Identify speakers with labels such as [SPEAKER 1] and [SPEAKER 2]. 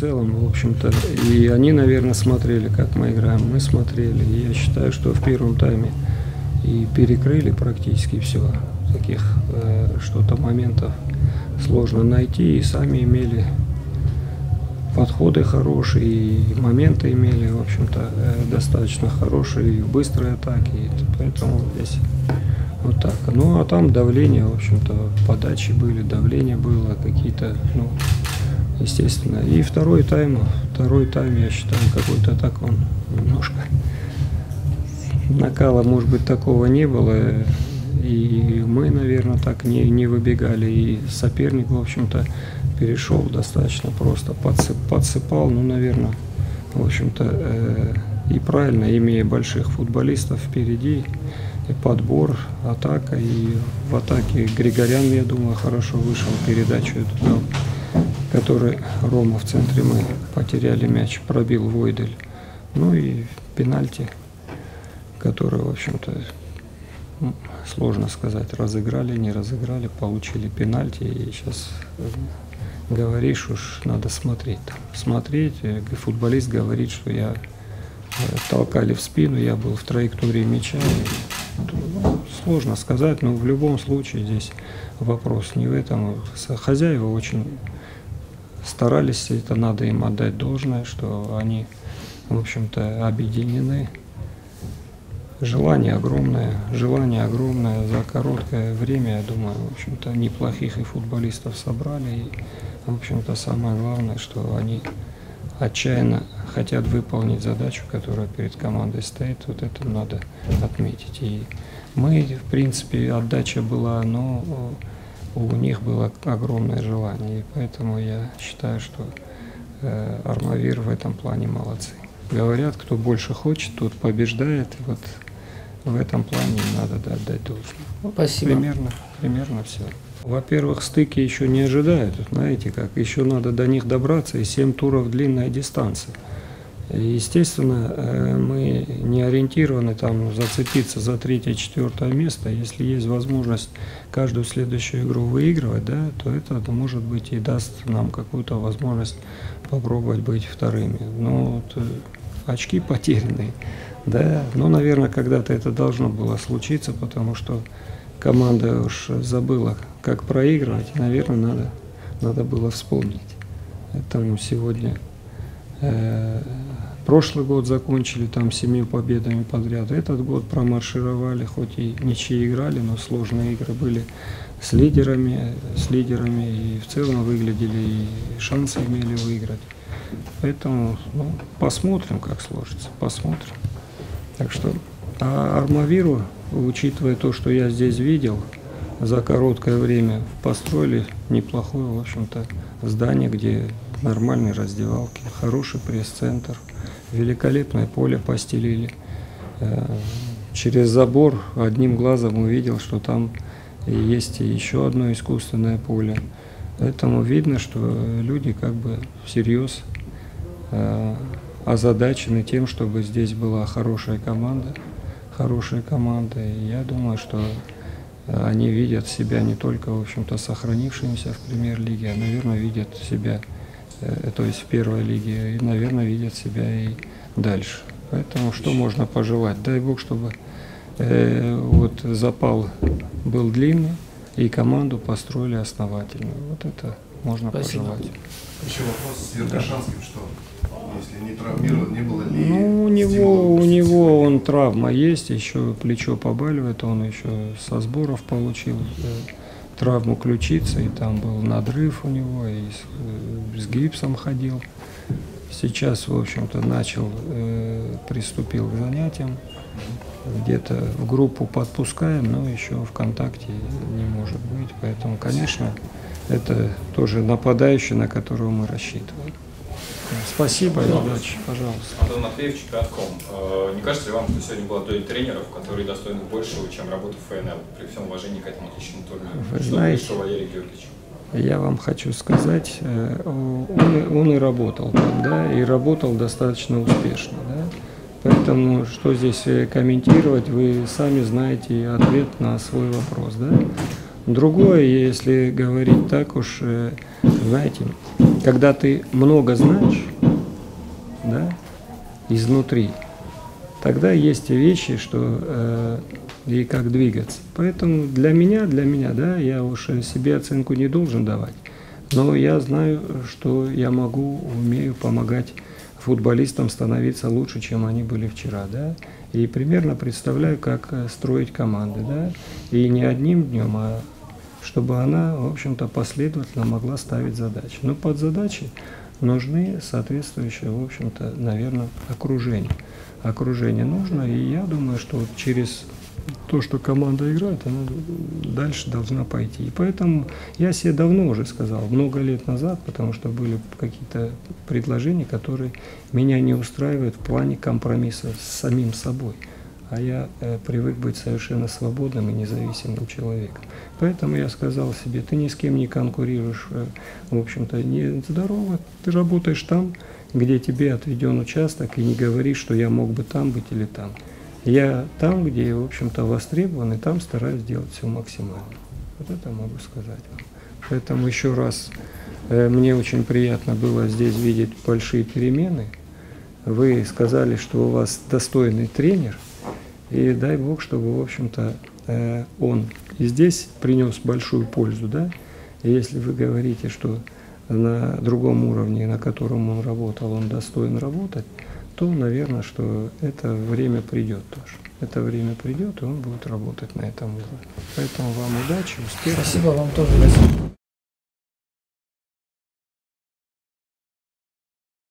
[SPEAKER 1] целом, в общем-то, и они, наверное, смотрели, как мы играем, мы смотрели. И я считаю, что в первом тайме и перекрыли практически все. Таких что-то моментов сложно найти, и сами имели подходы хорошие, и моменты имели, в общем-то, достаточно хорошие, и в быстрой атаке, и поэтому здесь вот так. Ну, а там давление, в общем-то, подачи были, давление было, какие-то, ну, естественно. И второй тайм, я считаю, какой-то так он немножко накала, может быть, такого не было. И мы, наверное, так не выбегали. И соперник, в общем-то, перешел достаточно просто, подсыпал, ну, наверное, в общем-то, и правильно, имея больших футболистов впереди, и подбор, атака, и в атаке Григорян, я думаю, хорошо вышел, передачу эту дал, который Рома в центре, мы потеряли мяч, пробил Войдель. Ну и пенальти, который, в общем-то, сложно сказать, разыграли, не разыграли, получили пенальти, и сейчас говоришь, уж надо смотреть. Смотреть, футболист говорит, что я толкали в спину, я был в траектории мяча. Сложно сказать, но в любом случае здесь вопрос не в этом. Хозяева очень старались, это надо им отдать должное, что они, в общем-то, объединены. Желание огромное за короткое время, я думаю, в общем-то, неплохих и футболистов собрали. И, в общем-то, самое главное, что они отчаянно хотят выполнить задачу, которая перед командой стоит. Вот это надо отметить. И мы, в принципе, отдача была, но у них было огромное желание. И поэтому я считаю, что Армавир в этом плане молодцы. Говорят, кто больше хочет, тот побеждает. И вот в этом плане надо отдать должное.
[SPEAKER 2] Спасибо.
[SPEAKER 1] Примерно все. Во-первых, стыки еще не ожидают, знаете, как еще надо до них добраться, и 7 туров длинная дистанция. И, естественно, мы не ориентированы там зацепиться за 3-4 место. Если есть возможность каждую следующую игру выигрывать, да, то это, может быть, и даст нам какую-то возможность попробовать быть вторыми. Но вот, очки потерянные, да, но, наверное, когда-то это должно было случиться, потому что команда уж забыла, как проигрывать, и, наверное, надо было вспомнить. Поэтому сегодня прошлый год закончили там 7 победами подряд, этот год промаршировали, хоть и ничьи играли, но сложные игры были с лидерами, и в целом выглядели, и шансы имели выиграть. Поэтому, ну, посмотрим, как сложится, посмотрим. Так что, а Армавиру, учитывая то, что я здесь видел, за короткое время построили неплохое, в общем-то, здание, где нормальные раздевалки, хороший пресс-центр, великолепное поле постелили. Через забор одним глазом увидел, что там есть еще одно искусственное поле. Поэтому видно, что люди как бы всерьез озадачены тем, чтобы здесь была хорошая команда. И я думаю, что они видят себя не только, в общем-то, сохранившимися в премьер-лиге, а, наверное, видят себя, то есть в первой лиге, и, наверное, видят себя и дальше. Поэтому что можно пожелать? Дай Бог, чтобы вот запал был длинный, и команду построили основательно. Вот это можно пожелать.
[SPEAKER 3] Еще вопрос с Веркашанским, что если не травмирован, не было ли?
[SPEAKER 1] Ну, у него он травма есть, еще плечо побаливает, он еще со сборов получил травму ключицы, и там был надрыв у него, и с гипсом ходил. Сейчас, в общем-то, приступил к занятиям, где-то в группу подпускаем, но еще в контакте не может быть, поэтому, конечно, это тоже нападающий, на которого мы рассчитываем. Спасибо и удачи, пожалуйста.
[SPEAKER 4] Антон Матвеев, Чемпионат.ком. Не кажется ли вам, что сегодня была дуэль тренеров, которые достойны большего, чем работа в ФНЛ, при всем уважении к этому отличному турниру?
[SPEAKER 1] Вы
[SPEAKER 4] что
[SPEAKER 1] знаете,
[SPEAKER 4] решил Валерий Георгиевич?
[SPEAKER 1] Я вам хочу сказать, он и работал там, да, и работал достаточно успешно, да. Поэтому, что здесь комментировать, вы сами знаете ответ на свой вопрос, да. Другое, если говорить так уж, знаете, когда ты много знаешь, да, изнутри, тогда есть вещи, что и как двигаться. Поэтому для меня, да, я уж себе оценку не должен давать. Но я знаю, что я могу, умею помогать футболистам становиться лучше, чем они были вчера, да. И примерно представляю, как строить команды, да. И не одним днем, а чтобы она, в общем-то, последовательно могла ставить задачи. Но под задачи нужны соответствующие, в общем-то, наверное, окружение. Окружение нужно, и я думаю, что вот через то, что команда играет, она дальше должна пойти. И поэтому я себе давно уже сказал, много лет назад, потому что были какие-то предложения, которые меня не устраивают в плане компромисса с самим собой. А я привык быть совершенно свободным и независимым человеком. Поэтому я сказал себе, ты ни с кем не конкурируешь, в общем-то, не здорово, ты работаешь там, где тебе отведен участок, и не говоришь, что я мог бы там быть или там. Я там, где, в общем-то, востребован, и там стараюсь делать все максимально. Вот это могу сказать вам. Поэтому еще раз, мне очень приятно было здесь видеть большие перемены. Вы сказали, что у вас достойный тренер, и дай Бог, чтобы, в общем-то, он и здесь принес большую пользу, да. И если вы говорите, что на другом уровне, на котором он работал, он достоин работать, то, наверное, что это время придет тоже. Это время придет, и он будет работать на этом уровне. Поэтому вам удачи, успехов.
[SPEAKER 2] Спасибо вам тоже.